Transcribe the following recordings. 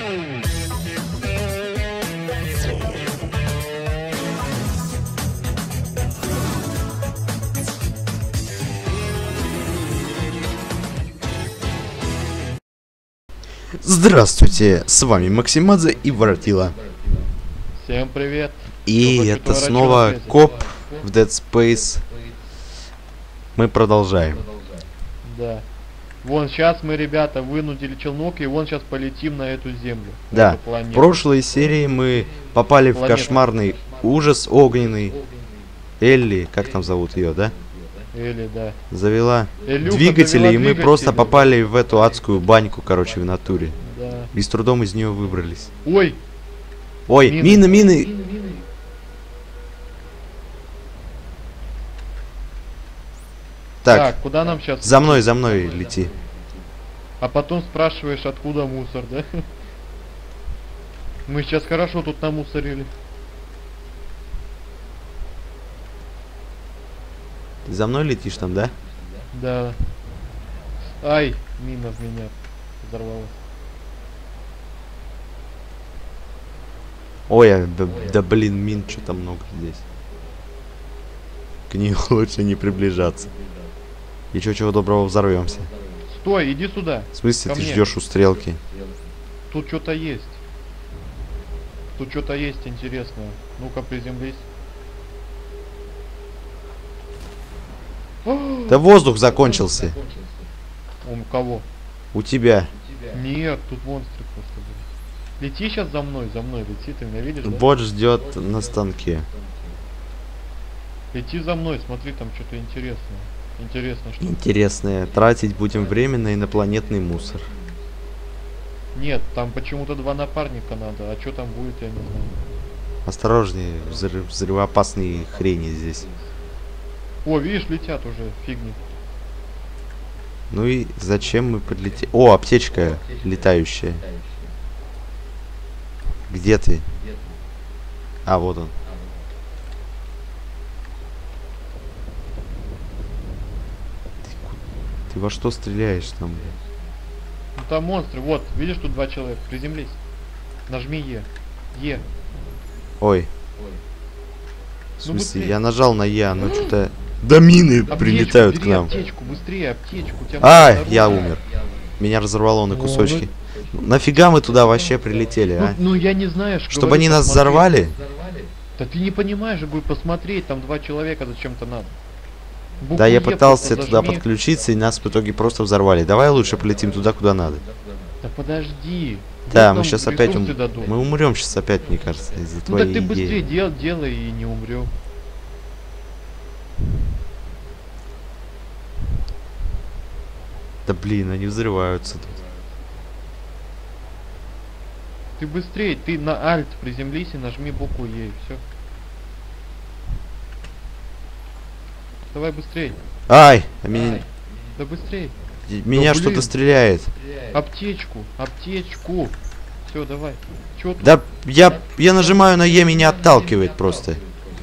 Здравствуйте, с вами Максимадзе и Воротила. Всем привет. И это снова коп в Dead Space. Мы продолжаем. Да. Вон сейчас мы, ребята, вынудили челнок, и вон сейчас полетим на эту землю. Да, в прошлой серии мы попали в кошмарный ужас огненный. Элли, как там зовут ее, да? Элли, да. Завела Илюха двигатели, завела и мы двигатели. просто попали в эту адскую баньку, короче, в натуре. Да. И с трудом из нее выбрались. Ой! Ой, мины! Так, куда нам сейчас? за мной лети. А потом спрашиваешь, откуда мусор, да? Мы сейчас хорошо тут намусорили. Ты за мной летишь там, да? Да. Ай, мина в меня взорвалась. Ой, да блин, мин что-то много здесь. К ней лучше не приближаться. Еще чего доброго взорвемся. Стой, иди сюда. В смысле, Ко ты мне. ждешь у стрелки? Тут что-то есть. Тут что-то есть интересное. Ну-ка, приземлись. Да воздух закончился. У кого? У тебя. Нет, тут монстры просто были. Лети сейчас за мной лети, ты меня видишь, да? Бот ждет на станке. Лети за мной, смотри, там что-то интересное. Интересно, что... Интересное. Тратить будем время на инопланетный мусор. Нет, там почему-то 2 напарника надо, а что там будет, я не знаю. Осторожнее, взрывоопасные хрени здесь. О, видишь, летят уже, фигни. Ну и зачем мы подлетели? О, аптечка летающая. Где ты? А, вот он. Ты во что стреляешь там? Ну там монстры, вот, видишь, тут 2 человека, приземлись. Нажми Е. Е. Ой. В Ну, смысле, быстрее. я нажал на Я, но что-то... Да мины Аптечку, прилетают к бери нам. аптечку, быстрее, аптечку. У тебя Ай, здоровье. я умер. Меня разорвало на О, кусочки. Нафига мы туда вообще прилетели, а? Ну я не знаю, Чтобы говорю, они нас посмотри. взорвали? Да ты не понимаешь, же, говорю, посмотреть, там 2 человека зачем-то надо. Букву Да, я Е пытался просто туда зажми. подключиться, и нас в итоге просто взорвали. Давай лучше полетим туда, куда надо. Да подожди. Да, Вот мы нам сейчас опять ресурсы дадут. мы умрем сейчас опять, мне кажется, из-за Ну так твоей ты идеи. быстрее делай и не умрем. Да блин, они взрываются тут. Ты быстрее, ты на Alt приземлись и нажми букву Е, и все. Давай быстрей. Ай, а меня, Да быстрей. меня да что-то блин. стреляет. Аптечку. Все, давай. Чё тут? Да, я нажимаю на Е, меня отталкивает просто.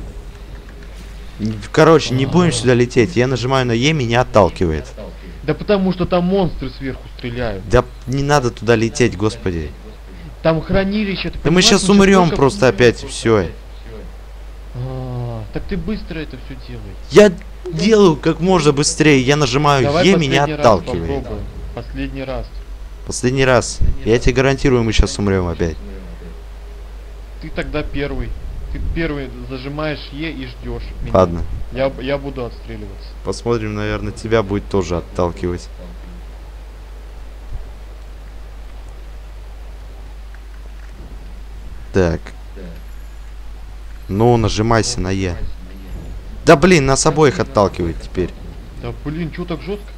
Короче, не будем сюда лететь. Я нажимаю на Е, меня отталкивает. Да потому что там монстры сверху стреляют. Да не надо туда лететь, господи. Там хранилище. Ты Да мы понимаешь, сейчас щас умрем только- просто опять, все. Так ты быстро это все делай. Я делаю как можно быстрее. Я нажимаю Давай Е, меня последний раз отталкивает. попробуем. Последний раз. Последний раз. Я тебе гарантирую, мы сейчас умрем опять. Ты тогда первый. Ты первый зажимаешь Е и ждешь. меня. Ладно. Я буду отстреливаться. Посмотрим, наверное, тебя будет тоже отталкивать. Так. Ну, нажимайся на Е. Да блин, нас обоих отталкивает теперь. Да блин, чё так жестко?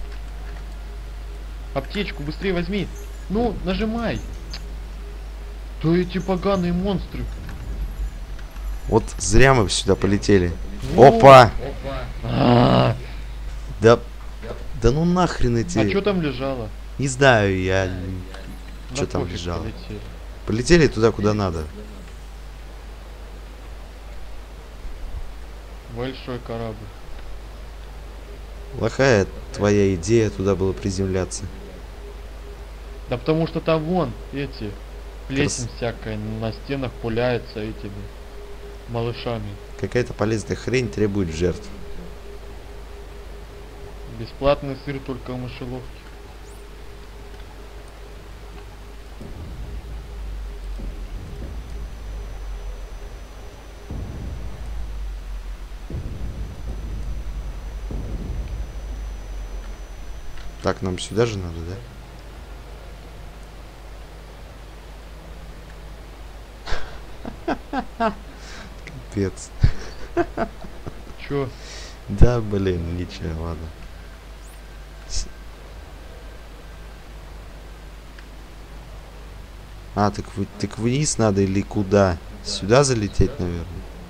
Аптечку быстрее возьми. Ну, нажимай. Да эти поганые монстры. Вот зря мы сюда полетели. Вот. Опа! А Да ну нахрен эти... А что там лежало? Не знаю, я... Да Что там пофиг, лежало? полетели. Полетели туда, куда надо. Большой корабль. Плохая твоя идея туда было приземляться. Да потому что там вон эти Плесень всякая на стенах пуляется этими малышами. Какая-то полезная хрень требует жертв. Бесплатный сыр только в мышеловке. Так, нам сюда же надо, да? Капец. Чё? Да, блин, ничего, ладно. А, так вниз надо или куда? Сюда залететь, наверное.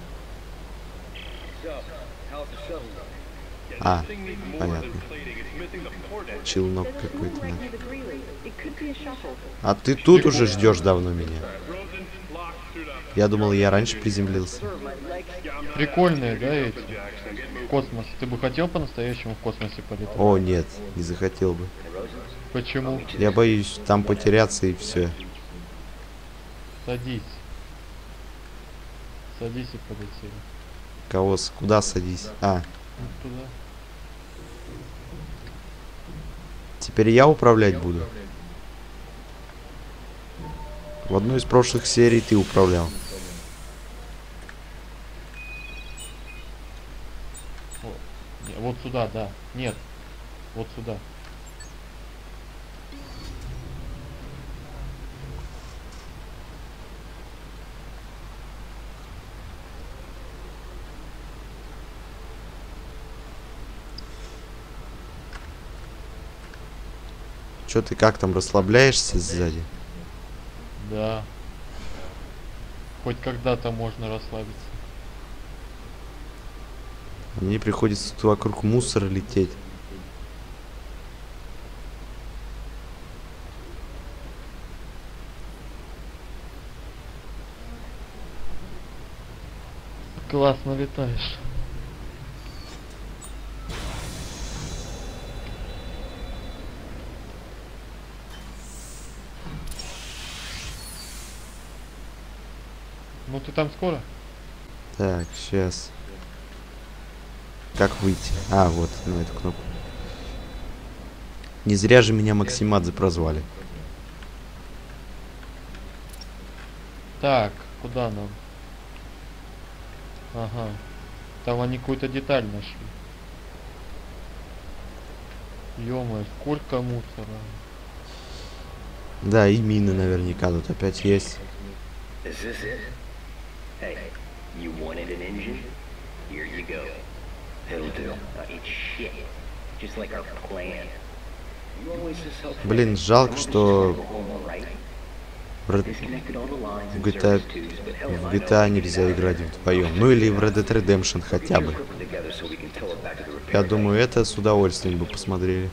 А, понятно. Челнок какой-то. А ты тут уже ждешь давно меня. Я думал, я раньше приземлился. Прикольные, да, эти? Космос. Ты бы хотел по-настоящему в космосе полетать? О, нет, не захотел бы. Почему? Я боюсь там потеряться и все. Садись. Садись и полетели. Куда садись? А, Ну, туда. теперь я управлять буду. В одной из прошлых серий ты управлял. Вот сюда, да. Нет. Вот сюда. Чё ты как там расслабляешься сзади? Да. Хоть когда-то можно расслабиться. Мне приходится тут вокруг мусора лететь. Классно летаешь. Ну ты там скоро? Так, сейчас. Как выйти? А, вот, на эту кнопку. Не зря же меня Максимадзе прозвали. Так, куда нам? Ага. Там они какую-то деталь нашли. Ё-моё, сколько мусора. Да, и мины наверняка тут опять есть. Is this it? Hey, you wanted an engine? Here you go. It'll do. It's shit. Just like our plan. You always just help. Блин, жалко, что в Disconnected all the lines and GTA, service tubes, but hell, в GTA нельзя играть вдвоем. Ну или в Red Dead Redemption хотя бы. put them together so we can tow it back to the repair. Я думаю, это с удовольствием бы посмотрели.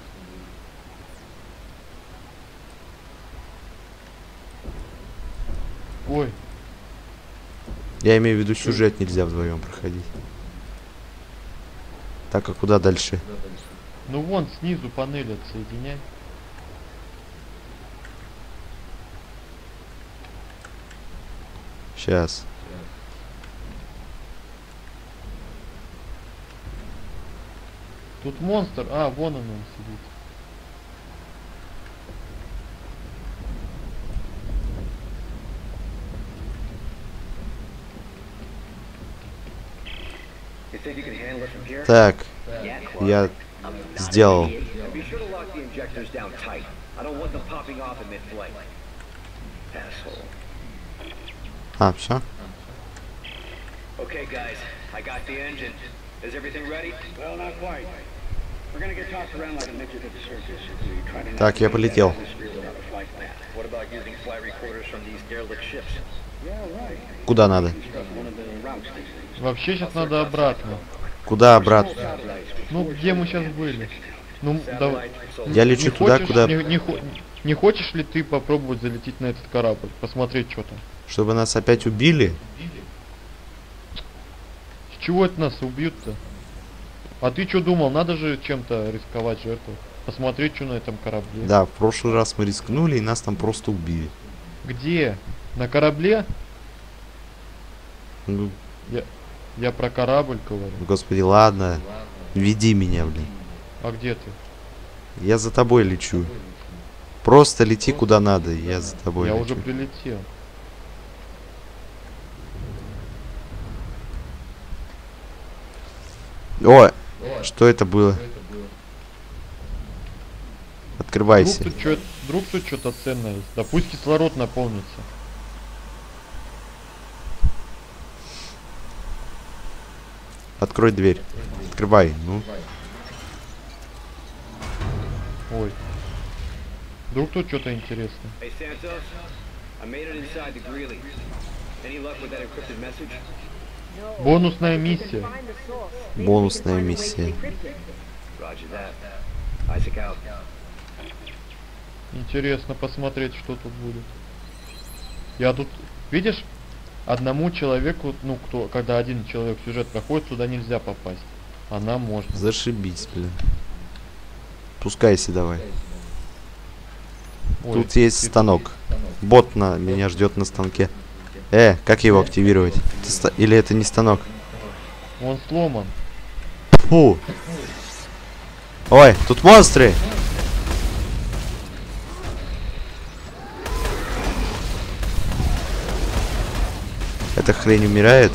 Ой, Я имею в виду, сюжет нельзя вдвоем проходить. Так, а куда дальше? ну вон снизу панель отсоединяй. Сейчас. Тут монстр. А, вон он сидит. You think you can handle it from here? Так, Yeah, Clark. я I'm not сделал. an idiot. And be sure to lock the injectors down tight. I don't want them popping off in mid-flight. Asshole. А, все? Okay, guys, I got the engine. Is everything ready? Well, not quite. We're gonna get tossed around like a midget at the circus if we try to Так, я navigate полетел. that atmosphere without a flight path. What about using flight recorders from these derelict ships? Yeah, right. Куда надо? Construct one of the routes these things. Вообще сейчас надо обратно. Куда обратно? Ну, где мы сейчас были? Ну, да, Я лечу туда, куда... не хочешь ли ты попробовать залететь на этот корабль? Посмотреть, что там? Чтобы нас опять убили? С чего это нас убьют-то? А ты что думал? Надо же чем-то рисковать, жертву. Посмотреть, что на этом корабле. Да, в прошлый раз мы рискнули, и нас там просто убили. Где? На корабле? Ну, Я про корабль говорю. господи, ладно. Веди меня, блин. А где ты? Я за тобой лечу. Просто лети куда надо, я за тобой Я лечу. уже прилетел. О, что это было? Открывайся. Вдруг тут что-то ценное есть. Да пусть кислород наполнится. Открой дверь. Открывай, ну. Ой. Вдруг тут что-то интересное. Hey, Santos. I made it inside the Greeley. Any luck with that encrypted message? Бонусная миссия. Бонусная миссия. Roger that. Isaac out. Интересно посмотреть, что тут будет. Я тут... Видишь? Одному человеку, ну, когда один человек сюжет проходит, сюда нельзя попасть. А нам можно. Зашибись, блин. Спускайся давай. Ой, Тут есть станок. Бот меня ждет на станке. Как его активировать? Или это не станок? Он сломан. Фу. Ой, тут монстры! Эта хрень умирает?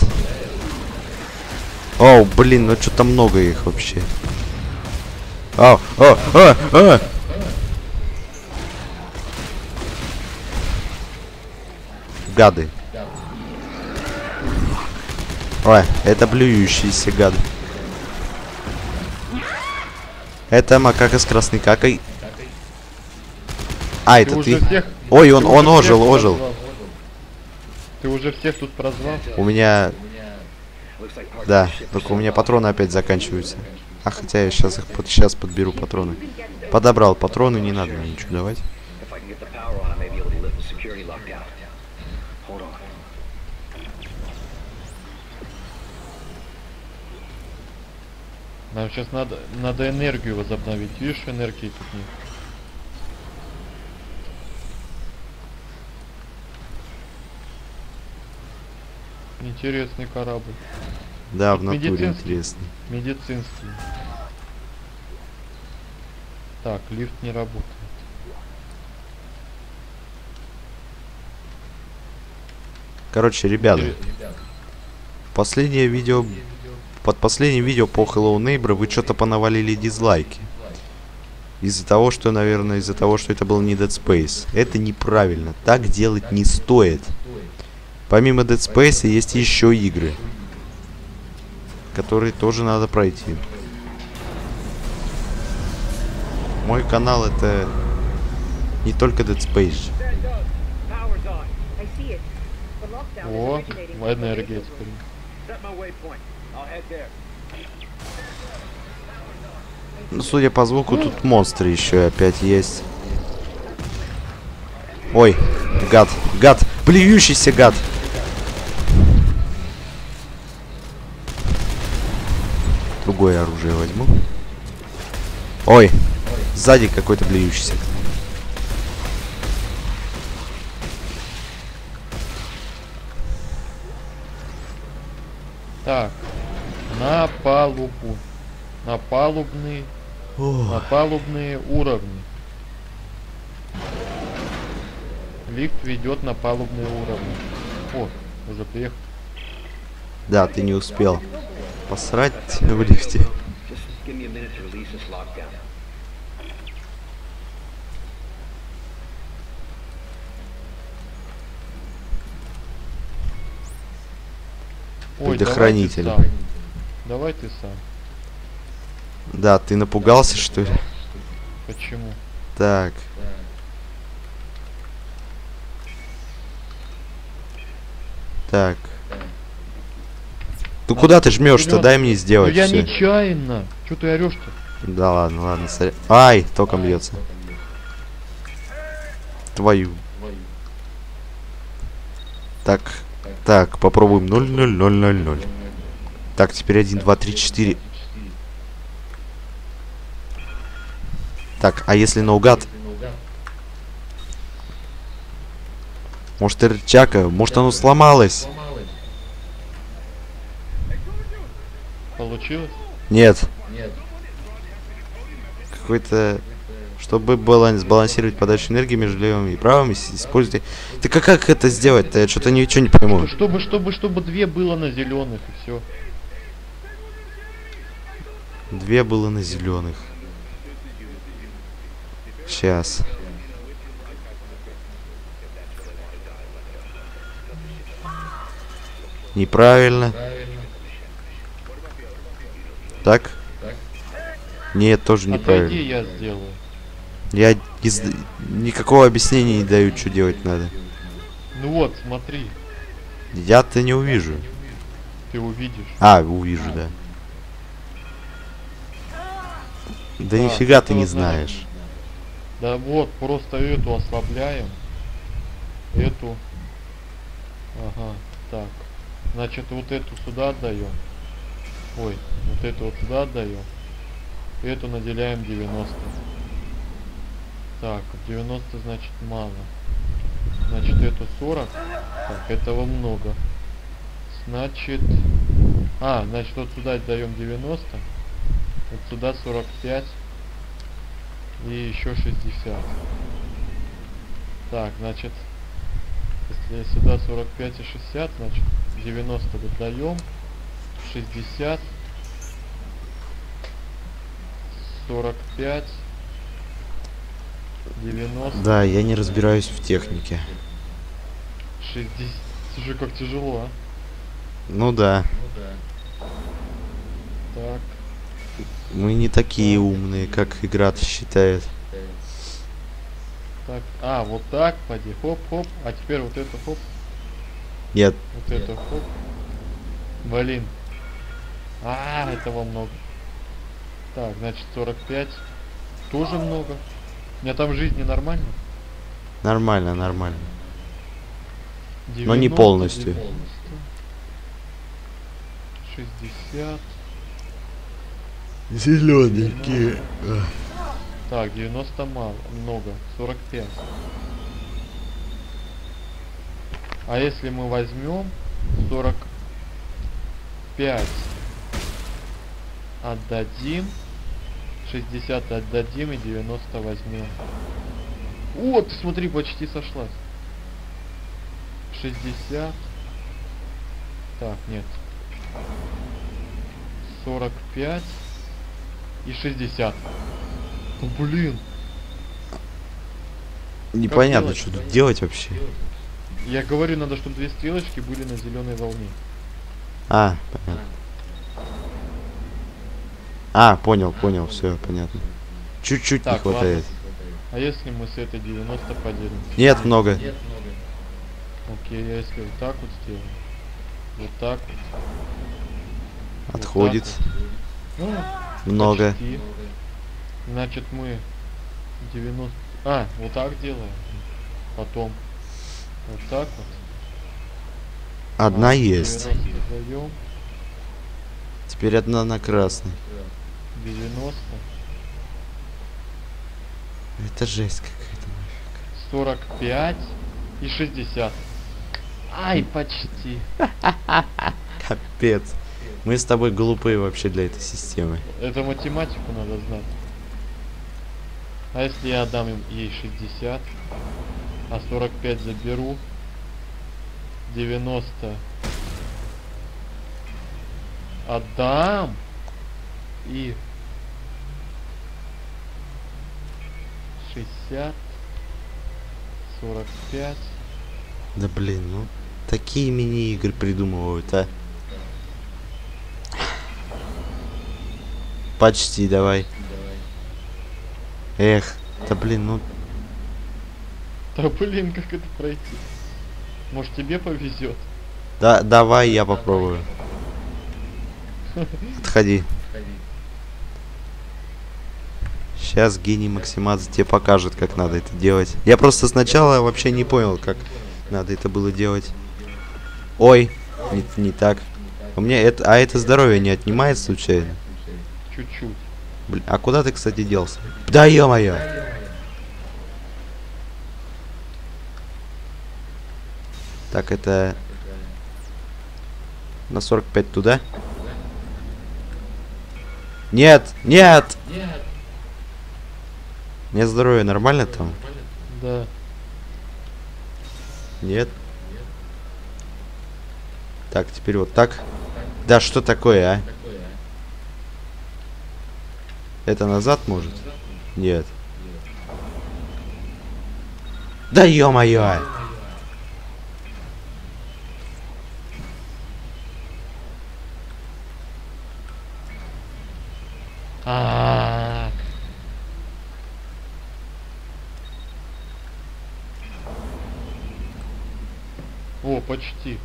О, блин, ну что-то много их вообще. Гады. Ой, это блюющиеся гады. Это макака с красной какой. А, это ты. Ой, он ожил. Ты уже всех тут прозвал? У меня... Да, только у меня патроны опять заканчиваются. А хотя я сейчас подберу патроны. Подобрал патроны, не надо мне ничего давать. Нам сейчас надо энергию возобновить. Видишь, энергии тут нет. Интересный корабль. Да, в натуре Медицинский. интересный. Медицинский. Так, лифт не работает. Короче, ребята, последнее видео... Под последним видео по Hello Neighbor вы что-то понавалили дизлайки. Из-за того, что, наверное, это был не Dead Space. Это неправильно. Так делать не стоит. Помимо Dead Space есть еще игры, которые тоже надо пройти. Мой канал это не только Dead Space. О, энергия теперь. Set my waypoint. I'll head there. Ну, судя по звуку, тут монстры еще опять есть. Ой, гад, плюющийся гад. Другое оружие возьму. Ой, сзади какой-то блюющийся. Так, на палубу. На палубные уровни. Лифт ведет на палубные уровни. О, уже приехал. Да, ты не успел. Посрать в лифте. Just give me a minute to release this lockdown. Ой, Предохранитель. Давай ты сам. Да, ты напугался, что ли? Почему? Так. Так. Ну куда ты жмешь-то? Дай мне Ну сделать я всё. нечаянно. Че ты орешь-то? Да ладно, Ай, током бьется. Твою. Так, попробуем 0, 0, 0, 0, 0. Так, теперь 1, 2, 3, 4. Так, а если наугад? Может, это рычага? Может, оно сломалось? Получилось? Нет. Какой-то... Чтобы сбалансировать подачу энергии между левым и правым, используйте... Так а как это сделать-то? Я что-то ничего не пойму. Чтобы две было на зеленых и все. Две было на зеленых. Сейчас. Неправильно. Так? Нет, тоже неправильно. Отойди, я сделаю. Я никакого объяснения не даю, что делать надо. Ну вот, смотри, Я-то не увижу. ты увидишь. А, увижу, да. Да нифига ты не знаешь. Да вот, просто эту ослабляем. Эту. Ага, так. Значит, вот эту сюда отдаем. Ой, вот эту вот сюда отдаем. Эту наделяем 90. Так, 90 значит мало. Значит, эту 40. Так, этого много. Значит... А, значит, вот сюда отдаем 90. Вот сюда 45. И еще 60. Так, значит, если сюда 45 и 60, значит 90 отдаем. 60. 45. 90. Да, я не разбираюсь в технике. 60. Слушай, как тяжело, а? Ну да. Так. Мы не такие умные, как игра-то считает. Так. А, вот так, поди. Хоп-хоп. А теперь вот это хоп. Нет. Вот это хоп. Блин. А, этого много. Так, значит 45. Тоже много. У меня там жизни нормально? Нормально, нормально. 90, Но не полностью. 90, 60. Зелененькие. Так, 90 мало, много. 45. А если мы возьмем 45 отдадим, 60 отдадим и 90 возьмем. Вот, смотри, почти сошлась. 60. Так, нет. 45 и 60. Ну, блин. Непонятно, делать? что тут делать вообще. Я говорю, надо, чтобы две стрелочки были на зеленой волне. А, понятно. А, понял, все, понятно. Чуть-чуть не Так, хватает. ладно. А если мы с этой 90 поделим? Нет, много. Окей, а если вот так вот сделаем? Вот так вот. Отходит. Вот так вот. Ну, Много. почти. Значит, мы 90... А, вот так делаем. Потом вот так вот. Одна А, есть. 90 даем. Теперь одна на красный. 90. Это жесть какая-то. 45 и 60. Ай, почти. Капец. Мы с тобой глупые вообще для этой системы. Это математику надо знать. А если я отдам ей 60, а 45 заберу, 90 отдам и 60, 45. Да блин, ну такие мини-игры придумывают, а. Почти, давай. Эх, да блин, ну Да блин, как это пройти? Может тебе повезет? да, давай я попробую. Подходи. Сейчас гений Максимадзе тебе покажет, как надо это делать. Я просто сначала вообще не понял, как надо это было делать. Ой, не так. У меня это, а это здоровье не отнимает случайно? Чуть-чуть. Блин, а куда ты, кстати, делся? Да ё-моё! Так, это... На 45 туда? Нет! Нет! Нет здоровья, нормально там? Да. Нет. Так, теперь вот так. Да, что такое, а? Это назад может? Нет. Да ё-моё! А. О, почти.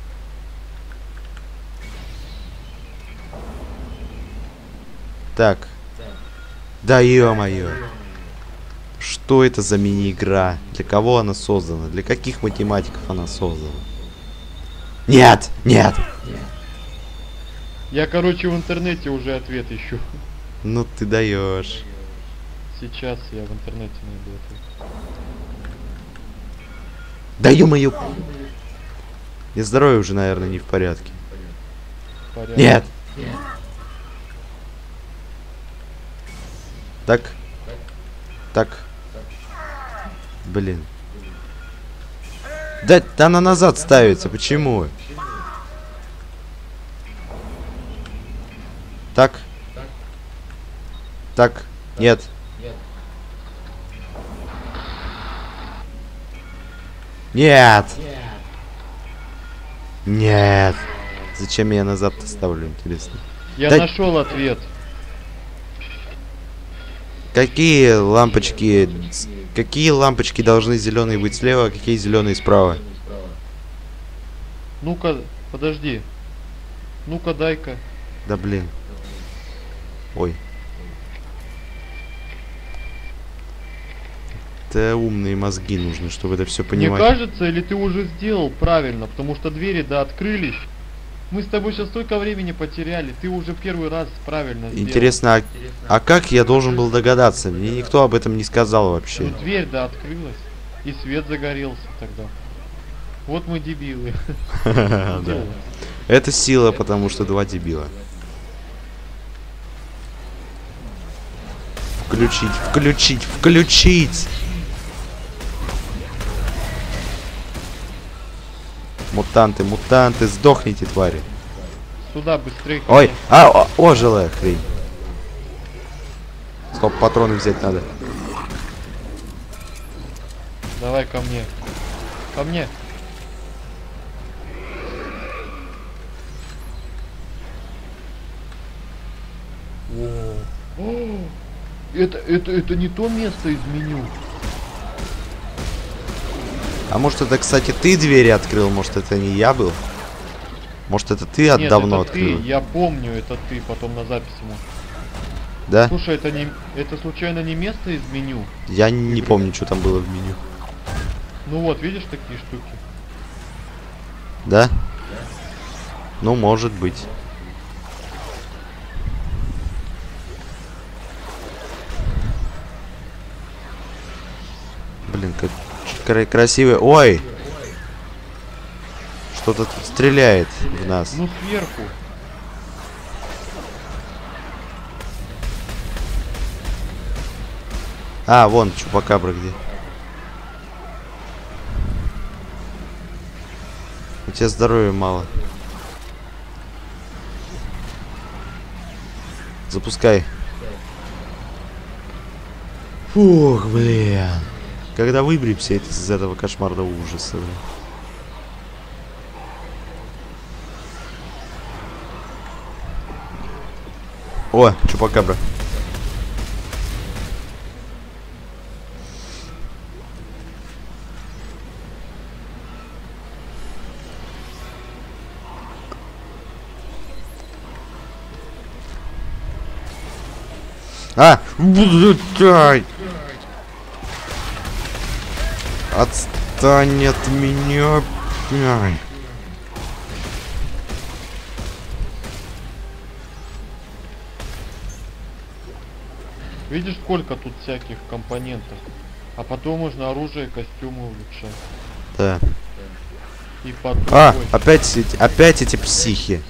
Так. Да ё-моё. Что это за мини-игра? Для кого она создана? Для каких математиков она создана? Нет! Нет! Я, короче, в интернете уже ответ ищу. Ну ты даешь. Сейчас я в интернете найду ответ. Да ё-моё! И здоровье уже, наверное, не в порядке. Порядок. Нет! Так. Так. Блин. Да она назад ставится, почему? Так. Так. Нет. Нет. Нет. Зачем я назад-то ставлю, интересно? Я Да- нашел ответ. Какие лампочки... Какие лампочки должны зеленые быть слева, а какие зеленые справа? Ну-ка, подожди. Ну-ка, дай-ка. Да блин. Ой. Это умные мозги нужны, чтобы это все Мне понимать. кажется, или ты уже сделал правильно, потому что двери, да, открылись. Мы с тобой сейчас столько времени потеряли, ты уже первый раз правильно сделал. Интересно, а как я должен был догадаться? Мне никто об этом не сказал вообще. Ну, дверь, да, открылась, и свет загорелся тогда. Вот мы дебилы. Да. Это сила, потому что два дебила. Включить, включить, включить! Мутанты, мутанты, сдохните, твари. Сюда быстрее. ко Ой, мне. ожилая хрень. Стоп, патроны взять надо. Давай ко мне. Ко мне. О, это не то место из меню. А может это, кстати, ты двери открыл? Может это не я был? Может это ты Нет, давно это открыл? ты, я помню, это ты, потом на записи мы. Да? Слушай, это случайно не место из меню? Я не помню, что там было в меню. Ну вот, видишь такие штуки? Да? Ну, может быть. Блин, как красивый. Ой! Что-то тут стреляет в нас. Ну сверху. А, вон, чупакабра где. У тебя здоровья мало. Запускай. Фух, блин. Когда выберемся из этого кошмарного ужаса. Блин. О, чупакабра. Блядь! Отстань от меня, блядь. Видишь, сколько тут всяких компонентов. А потом можно оружие и костюмы улучшать. Да. И потом... А, Ой, опять эти психи.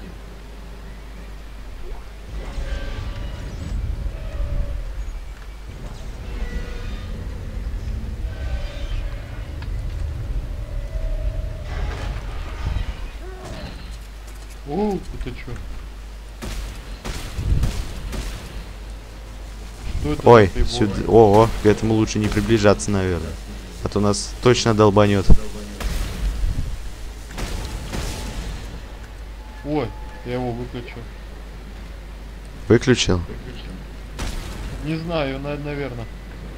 о, это чё? Что это Ой, за прибор? сюда. Ого, к этому лучше не приближаться, наверное. А то нас точно долбанет. Ой, я его выключил. Выключил? Не знаю, наверное.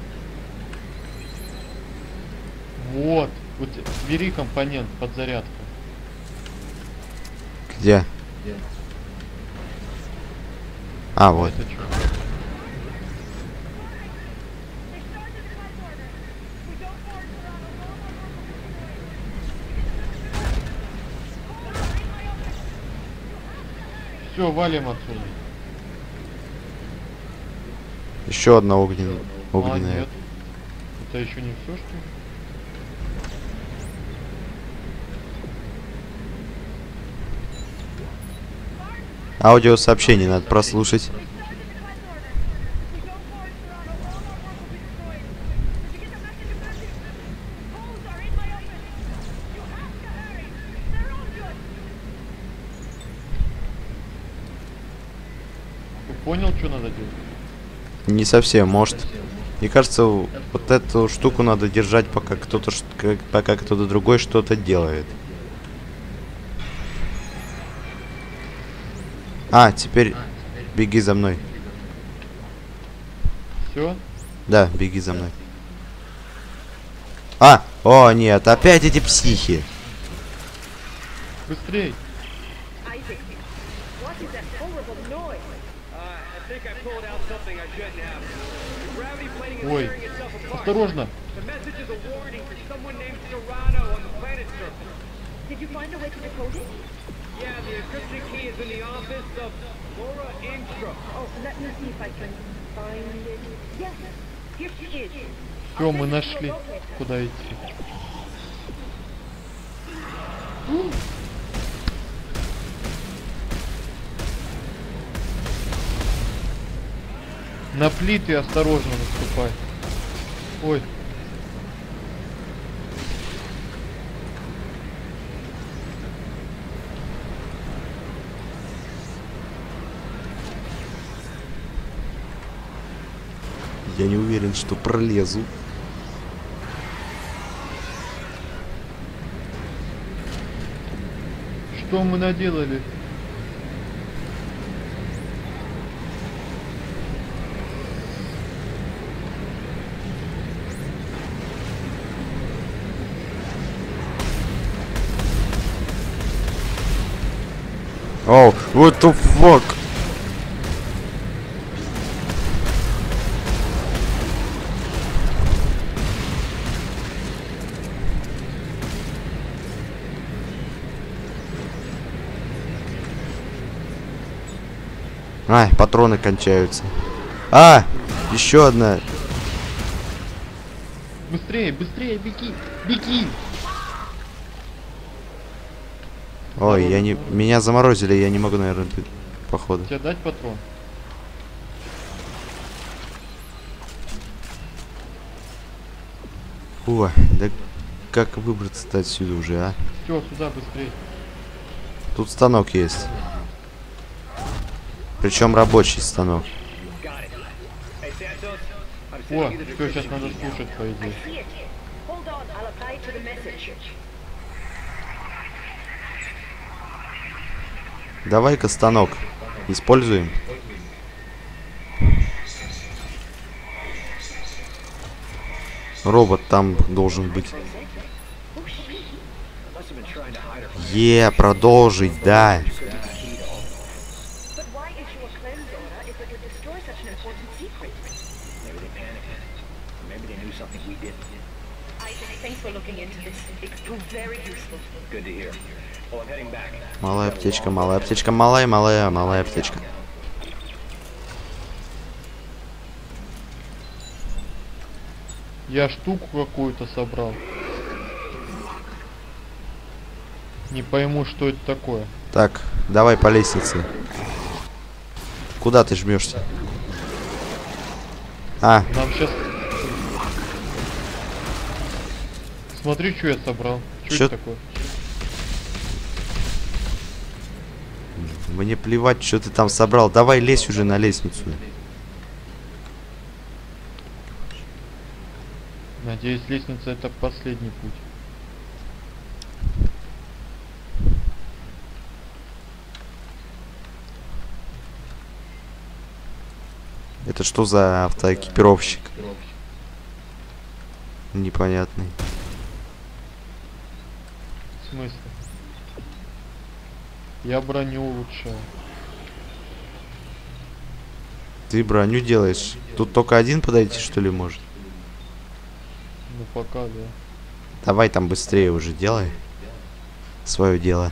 Вот. Вот бери компонент под зарядку. Где? А, вот. Это чё? Все, валим отсюда. Еще одна А, огненная. нет. Это еще не все, что ли? Аудиосообщение надо прослушать. Ты понял, что надо делать? Не совсем, может. Мне кажется, вот эту штуку надо держать, пока кто-то другой что-то делает. А, теперь беги за мной. Все? Да, беги за мной. А! О, нет, опять эти психи. Быстрей! Isaac, what is that horrible noise? I think I pulled out something I shouldn't have. The gravity plating is Ой, tearing itself apart. осторожно! The message is a warning for someone named Serrano on the planet surface. Did you find a way to decode it? Yeah, the encryption key is in the office of Laura Ingram. Oh, let me see if I can find it. Yes, here she is. Все, мы нашли, куда идти. На плиты осторожно наступай. Ой. Я не уверен, что пролезу. Что мы наделали? Оу, what the fuck? Ай, патроны кончаются. А, еще одна. Быстрее, быстрее, беги! Беги! Ой, я не... Меня заморозили, я не могу, наверное, походу. Тебе дать патрон? О, да как выбраться-то отсюда уже, а? Все, сюда быстрее. Тут станок есть. Причем рабочий станок. Got it. Hey, Santos, I'm О, sending you the все, сейчас decryption надо key now. слушать, по I идее. see it. Hold on, I'll apply it to the message. Давай-ка станок используем. Робот там должен быть. Must have been trying to hide her from Продолжить, да. But why issue a cleanse order if it would destroy such an important secret? Maybe they panicked. Maybe they knew something we didn't. Isaac, thanks for looking into this. It proved very useful. Good to hear. Well, I'm heading back. Малая аптечка, малая аптечка, малая аптечка. Я штуку какую-то собрал. Не пойму, что это такое. Так, давай по лестнице. Куда ты жмешься? А, Нам сейчас... Смотри, что я собрал. Что Чё? это такое? мне плевать, что ты там собрал. Давай лезь уже на лестницу. Надеюсь, лестница это последний путь. Это что за автоэкипировщик? Непонятный. В смысле? Я броню улучшаю. Ты броню делаешь? Тут только один подойти, что ли, может? Ну пока, да. Давай там быстрее уже делай. Свое дело.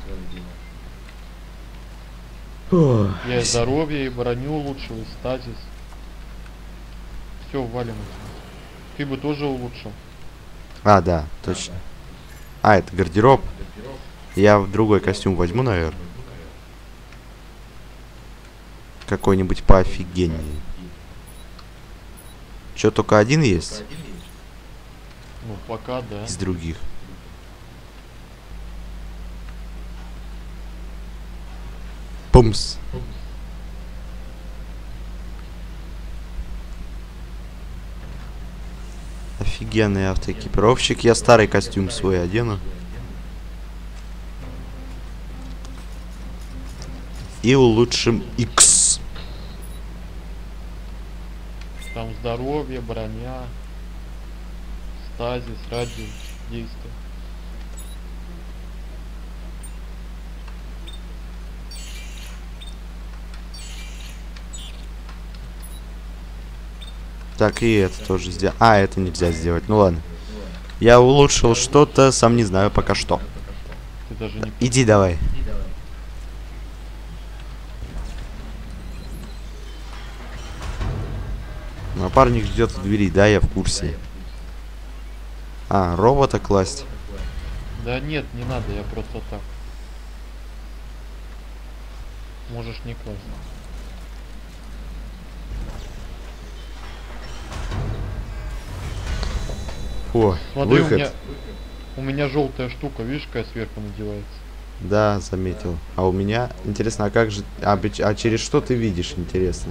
Я и здоровье, и броню улучшил, и стазис. Все, валим отсюда. Ты бы тоже улучшил. А, да, точно. А, это гардероб. Я в другой костюм возьму, наверное. Какой-нибудь поофигеннее. Че, только один есть? Ну пока, да. Из других. Пумс. Офигенный автоэкипировщик. Я старый костюм свой одену. И улучшим X. Там здоровье, броня, стазис, радиус действия. Так, и это тоже сделать. А, это нельзя сделать. Ну ладно. Я улучшил что-то, сам не знаю пока что. Ты даже не... Иди давай. Напарник ждет в двери, да, я в курсе. А, робота класть. Да нет, не надо, я просто так. Можешь не класть. О, Смотри, выход. у меня желтая штука, видишь, какая сверху надевается. Да, заметил. А у меня, интересно, а как же... А через что ты видишь, интересно?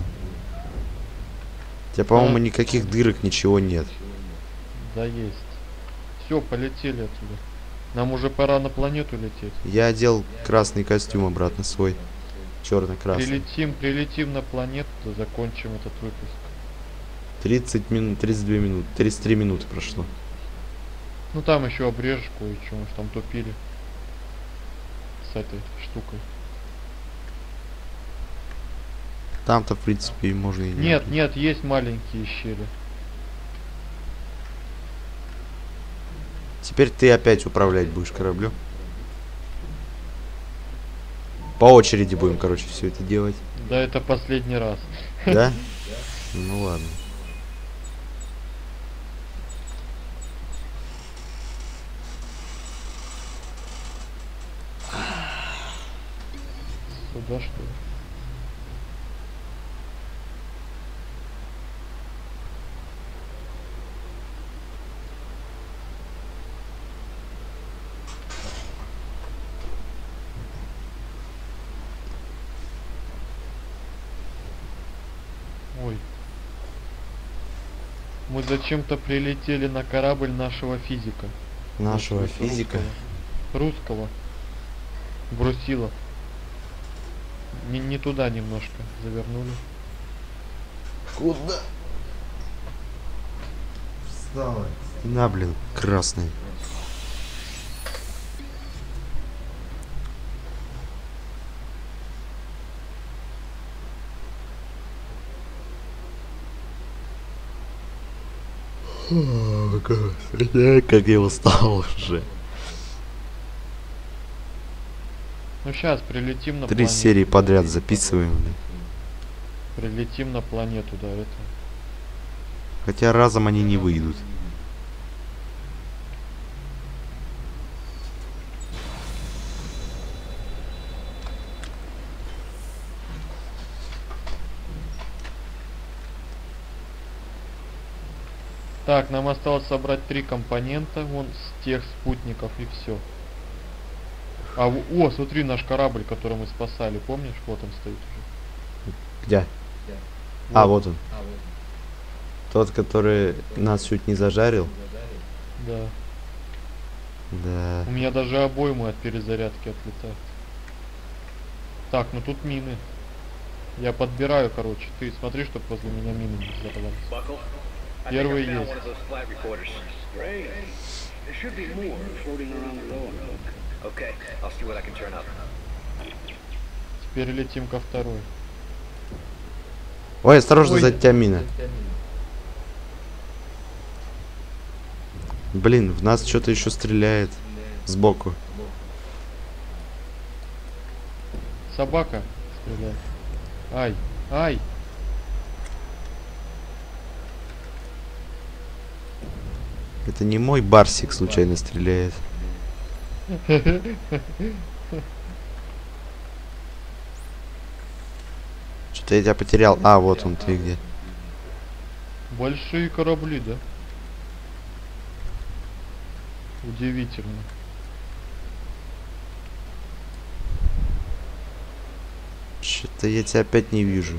У тебя, по-моему, никаких дырок, ничего нет. Да есть. Все, полетели отсюда. Нам уже пора на планету лететь. Я одел красный костюм обратно свой. Черно-красный. Прилетим на планету, закончим этот выпуск. 30 минут, 32 минут, 33 минуты прошло. Ну там еще обрежешь кое-что, мы ж там тупили. С этой штукой. Там-то, в принципе, можно и не... Нет, есть маленькие щели. Теперь ты опять управлять будешь кораблем. По очереди будем, короче, все это делать. Да, это последний раз. Да? Ну ладно. Сюда что ли? Ой. Мы зачем-то прилетели на корабль нашего физика. Нашего Русского. физика. Русского. Брусилов. Не туда немножко завернули. Куда? Встала. На, блин, красный. О, господи, как я устал уже. Ну сейчас прилетим на 3 планету. серии подряд записываем. Блин. Прилетим на планету, да, это. Хотя разом они не выйдут. Так, нам осталось собрать 3 компонента вон с тех спутников и все. О, смотри, наш корабль, который мы спасали, помнишь? Вот он стоит уже. Где? А, вот он. Тот, который нас чуть не зажарил. Да. Да. У меня даже обоймы от перезарядки отлетают. Так, ну тут мины. Я подбираю, короче. Ты смотри, чтобы возле меня мины не взорвались. Buckle? I think Первый I found есть. one of those flight recorders. Great. There should be more floating around the hook. Okay, I'll see what I can turn up. Теперь летим ко второй. Ой, осторожно, Ой. за тебя мина. Блин, в нас что-то еще стреляет сбоку. Собака стреляет. Ай, ай. Это не мой барсик случайно стреляет. Что-то я тебя потерял. А, вот он, ты где. Большие корабли, да? Удивительно. Что-то я тебя опять не вижу.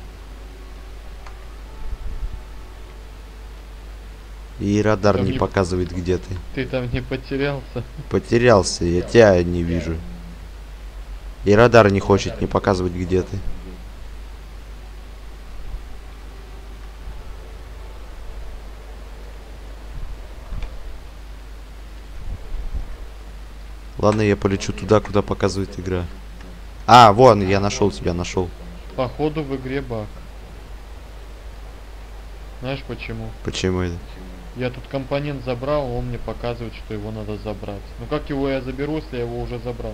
И радар Там не не- показывает, где ты. Ты там не потерялся? Потерялся, я тебя не вижу. И радар не хочет не показывать, где ты. Ладно, я полечу туда, куда показывает игра. А, вон, я нашел тебя, нашел. Походу в игре баг. Знаешь почему? Почему это? Я тут компонент забрал, он мне показывает, что его надо забрать. Ну как его я заберу, если я его уже забрал?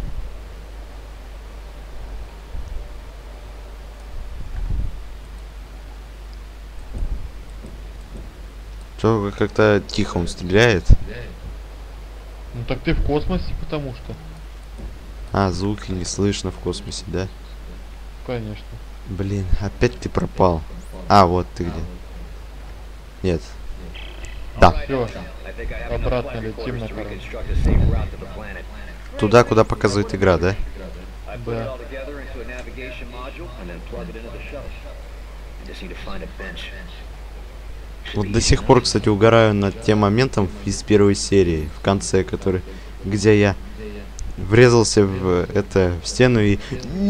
То как-то тихо он стреляет. Ну так ты в космосе, потому что. А, звуки не слышно в космосе, да? Конечно. Блин, опять ты пропал. А, вот ты где. Нет. Да, Все. I think I have enough Обратно flight летим recorders на to корабль. reconstruct a safe route to the planet. туда, куда показывает игра, да? I put it Да. all together into a navigation module and then plug it into the shuttle. I just need to find a bench. Вот до сих пор, кстати, угораю над тем моментом из первой серии, в конце, который, где я врезался в в стену и...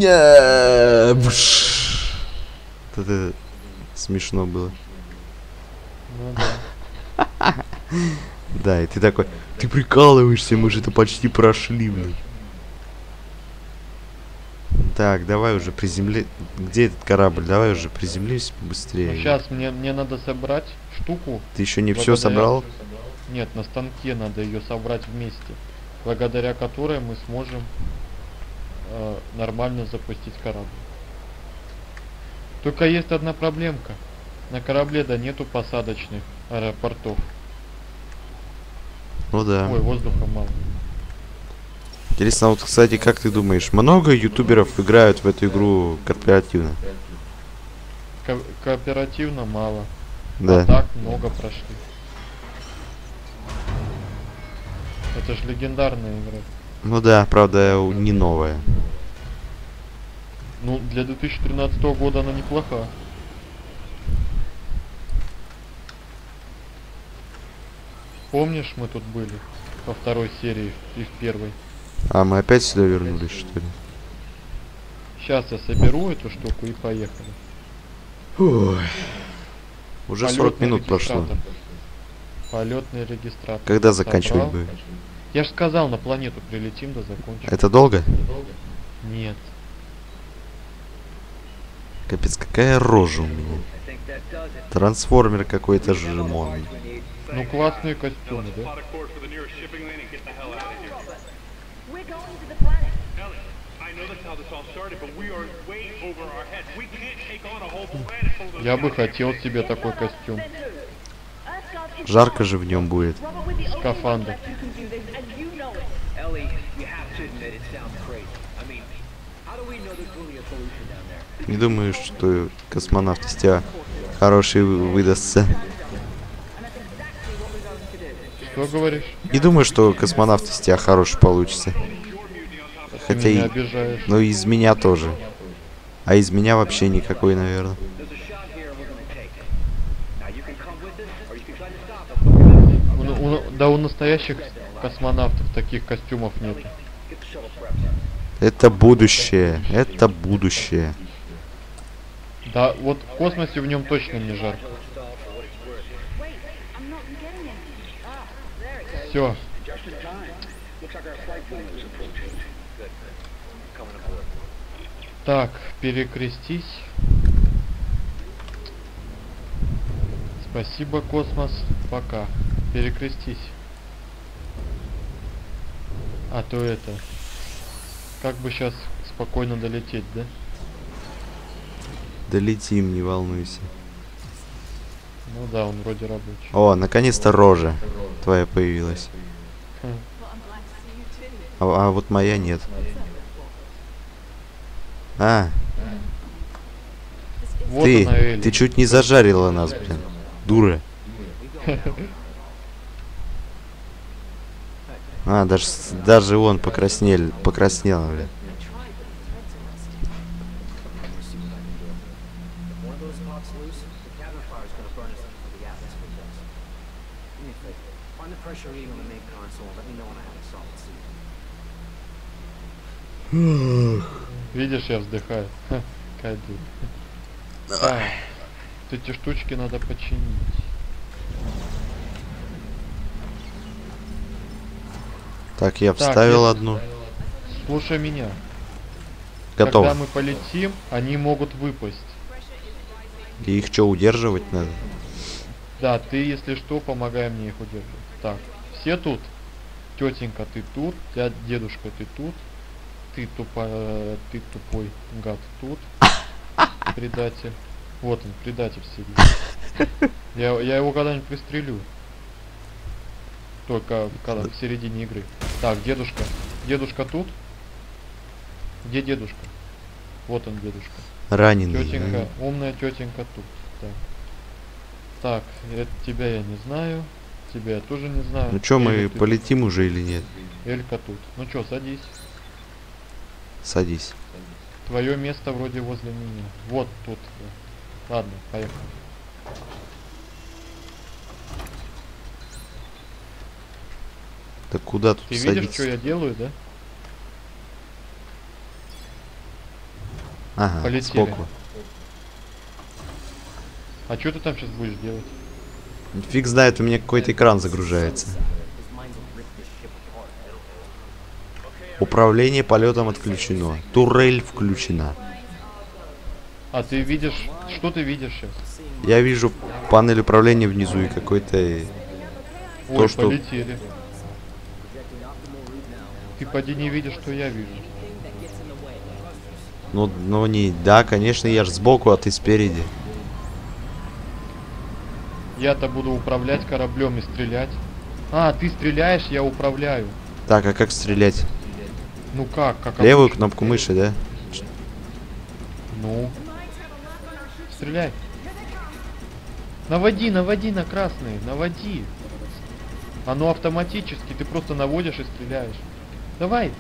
Бш! Вот это смешно было. Ну да. Да, и ты такой, ты прикалываешься, мы же это почти прошли, блин. Так, давай уже приземли... Где этот корабль? Давай уже приземлись быстрее. Ну, сейчас мне надо собрать штуку. Ты еще не все благодаря- собрал? Нет, на станке надо ее собрать вместе, благодаря которой мы сможем нормально запустить корабль. Только есть одна проблемка. На корабле да нету посадочных аэропортов. Ну да. Ой, воздуха мало. Интересно, вот, кстати, как ты думаешь, много ютуберов играют в эту игру кооперативно? Кооперативно мало. Да. А так много прошли. Это же легендарная игра. Ну да, правда, не новая. Ну, для 2013 года она неплоха. Помнишь, мы тут были во второй серии и в первой? А мы опять сюда вернулись, что ли? Сейчас я соберу эту штуку и поехали. Ой. Уже 40 Полётный минут прошло. регистратор. Полетный регистратор. Когда заканчивать Собрал. будем? Я же сказал, на планету прилетим да закончим. Это долго? Нет. Капец, какая рожа у меня. I think that does it. Трансформер какой-то жемонный. Ну классные костюмы, да? Plot a course for the nearest shipping lane and get the hell out of here. We're going to the planet. Ellie, I know that's how this all started, but we are way over our heads. We can't take on a whole planet full of those Я бы goddamn хотел things. себе такой костюм. Жарко же в нем будет. Скафандр. Ellie, you have to admit it sounds crazy. I mean, how do we know there's really a solution down there? Не думаю, что космонавт из тебя хороший выдастся. Что говоришь? Не думаю, что космонавт из тебя хороший получится. Ты Хотя меня и... обижаешь. Ну, из меня тоже. А из меня вообще никакой, наверное. Да у настоящих космонавтов таких костюмов нет. Это будущее. Это будущее. Да, вот в космосе в нем точно не жарко. Все. Так, перекрестись. Спасибо, космос. Пока. Перекрестись. А то это... Как бы сейчас спокойно долететь, да? Долетим, не волнуйся. Ну да, он вроде рабочий. О, наконец-то рожа твоя появилась. А вот моя нет. А, Вот она, Элли. ты чуть не зажарила нас, блин. Дура. А, даже он покраснел, блин. Видишь, я вздыхаю. Ха, кайду. Так, эти штучки надо починить. Так, я Так, вставил я- одну. Слушай меня. Готов. Когда мы полетим, они могут выпасть. И их что, удерживать надо? Да, ты, если что, помогай мне их удерживать. Так, все тут? Тетенька, ты тут. Дедушка, ты тут. Ты тупой гад тут. Предатель. Вот он, предатель сидит. Я его когда-нибудь пристрелю. Только когда в середине игры. Так, дедушка. Дедушка тут? Где дедушка? Вот он, дедушка. Раненый. Тетенька, умная тетенька тут. Так. Так, это тебя я не знаю. Тебя я тоже не знаю. Ну чё, мы Элька, ты полетим уже или нет? тут. Элька тут. Ну чё, садись. Садись. Твое место вроде возле меня. Вот тут. Ладно, поехали. Так куда тут Ты видишь, садиться? что я делаю, да? Ага, Полетели. сбоку. А что ты там сейчас будешь делать? Фиг знает, у меня какой-то экран загружается. Управление полетом отключено. Турель включена. А ты видишь... Что ты видишь сейчас? Я вижу панель управления внизу и какой-то... Ой, что- полетели. Ты поди не видишь, что я вижу. Ну не... Да, конечно, я ж сбоку, а ты спереди. Я-то буду управлять кораблем и стрелять. А, ты стреляешь, я управляю. Так, а как стрелять? Ну как Левую обычно. кнопку мыши, да? Ну. Стреляй. Наводи на красный, наводи. Оно автоматически, ты просто наводишь и стреляешь. Давай.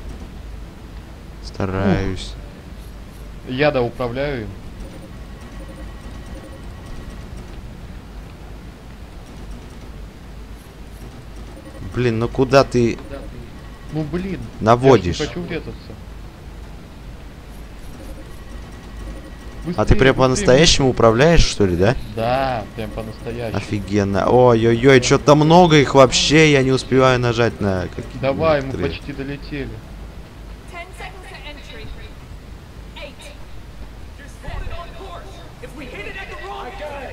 Стараюсь. Я да управляю им. Блин, ну куда ты Ну блин. наводишь? Я ж не хочу врезаться. А ты Быстрее, прям быстрее, по-настоящему управляешь, что ли, да? быстрее. Да, прям по-настоящему. Офигенно. Ой-ой-ой, что-то много их вообще, я не успеваю нажать на какие-то Давай, мы некоторые. почти долетели. 10 seconds to entry. 8. Just hold it on course. If we hit it at the wrong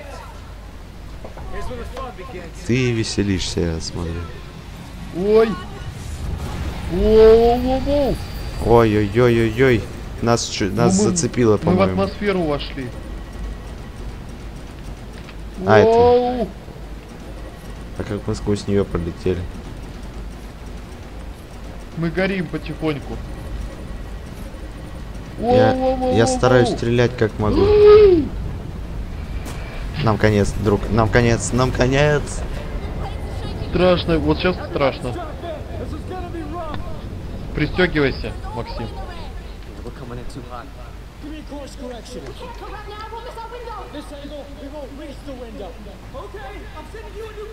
Ты веселишься, я смотрю. Ой. Воу-воу-воу. Ой-ой-ой-ой-ой. Нас Ну, зацепило, мы в по-моему. атмосферу вошли. А, это- Воу. А как мы сквозь нее пролетели? Мы горим потихоньку. Я Воу-воу-воу-воу-воу. стараюсь стрелять как могу. Нам конец, друг. Нам конец. страшно, вот сейчас страшно. Пристегивайся, Максим. We're coming in too hot. Give me course correction. Come back now, we'll miss our window! This angle, we won't reach the window. Okay, I'm sending you a new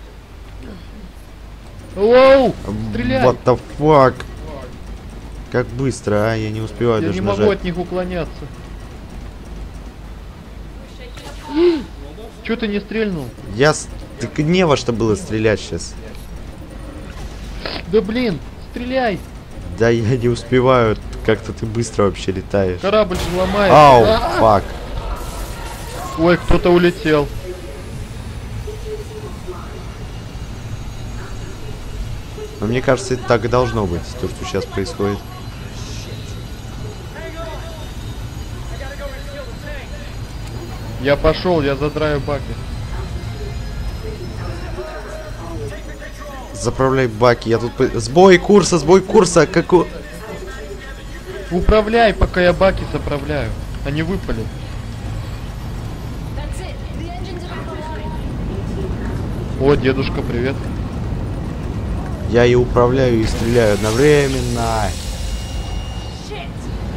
vector! Воу! Стреляй! What the fuck? Как быстро, а? Я не успеваю Я даже не могу нажать. от них уклоняться. Чё ты не стрельнул? Так не во что было стрелять сейчас. Да блин, стреляй! Да я не успеваю. Как-то ты быстро вообще летаешь. Корабль же ломается. Ау, А! фак. Ой, кто-то улетел. Но мне кажется, это так и должно быть, то, что сейчас происходит. Я пошел, я задраю баки. Заправляй баки, я тут... Сбой курса, как у... Управляй, пока я баки заправляю. Они выпали. That's it. The engines are back online. О, дедушка, привет. Я и управляю, и стреляю одновременно. Shit.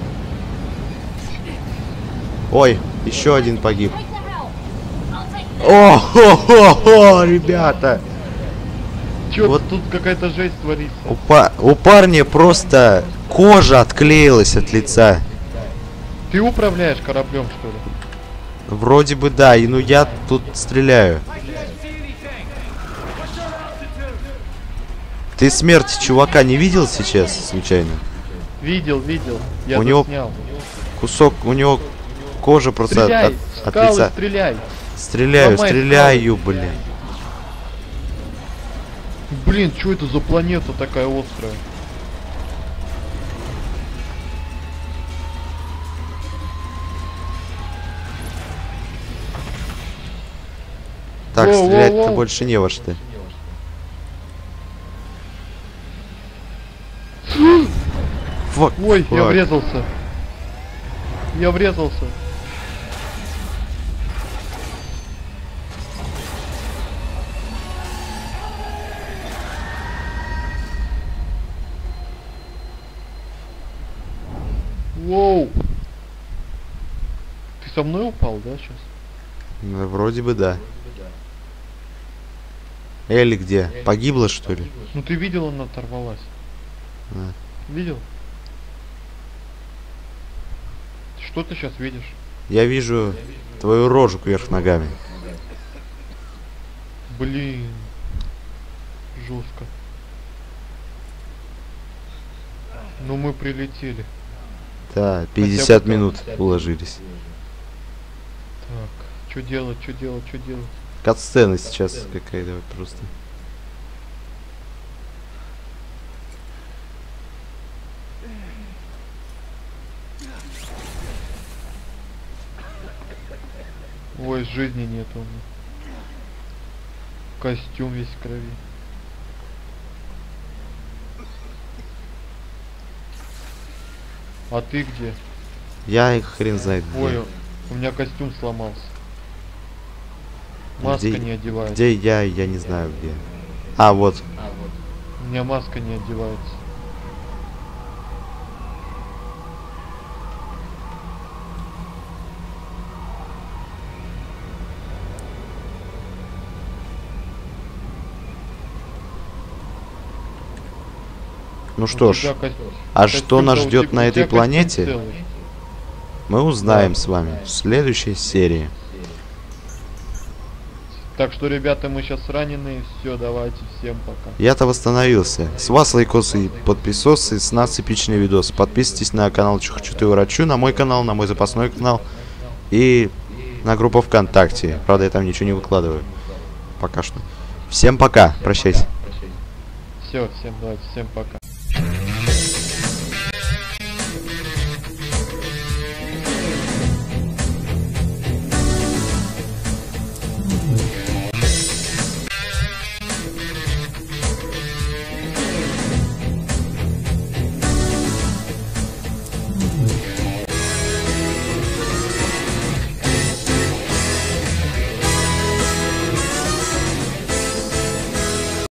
Ой, еще один погиб. Take the helm. I'll take О-хо-хо-хо, ребята! Чё Вот. тут какая-то жесть творится? У парня просто кожа отклеилась от лица. Ты управляешь кораблем, что ли? Вроде бы да, и ну я тут стреляю. Ты смерть чувака не видел сейчас, случайно? Видел. Я У него заснял. Кусок, у него кожа просто Стреляй, от скалы, лица. стреляй. Стреляю, Ломай стреляю, блин. Блин, что это за планета такая острая? Так, Воу, стрелять-то воу, воу. больше не во что. Фак, Ой, я фак. врезался. Я врезался. Воу. Ты со мной упал, да, сейчас? Ну, вроде бы да. Элли где? Погибла, что ли? Ну ты видел, она оторвалась. А. Видел? Что ты сейчас видишь? Я вижу твою рожу кверх ногами. Блин. Жестко. Ну мы прилетели. Да, Хотя 50 бы минут уложились. Так, что делать? Катсцена сейчас какая-то вот просто. Ой, жизни нет у меня. Костюм весь в крови. А ты где? Я их хрен знает где. Ой, у меня костюм сломался. Маска Где- не одевается. Где я не знаю где. А, вот. У меня маска не одевается. Ну У что тебя ж, костюм- а что костюм-то нас у ждет тебя- на у этой тебя костюм планете, целый. мы узнаем с вами в следующей серии. Так что, ребята, мы сейчас раненые. Все, давайте, всем пока. Я-то восстановился. С вас лайкосы и подписосы, с нас эпичный видос. Подписывайтесь на канал Чухачу Врачу, на мой канал, на мой запасной канал и на группу ВКонтакте. Правда, я там ничего не выкладываю. Пока что. Всем пока. Прощайте. Все, всем давайте, всем пока.